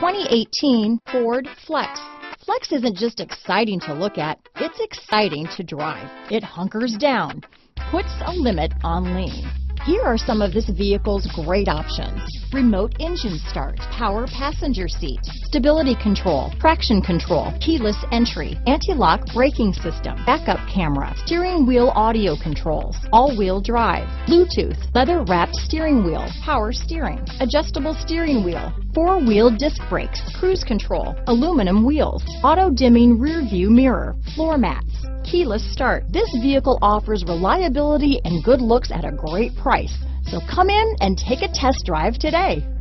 2018 Ford Flex. Flex isn't just exciting to look at, it's exciting to drive. It hunkers down, puts a limit on lean. Here are some of this vehicle's great options: remote engine start, power passenger seat, stability control, traction control, keyless entry, anti-lock braking system, backup camera, steering wheel audio controls, all-wheel drive, Bluetooth, leather-wrapped steering wheel, power steering, adjustable steering wheel, four-wheel disc brakes, cruise control, aluminum wheels, auto-dimming rear-view mirror, floor mats, keyless start. This vehicle offers reliability and good looks at a great price. So come in and take a test drive today.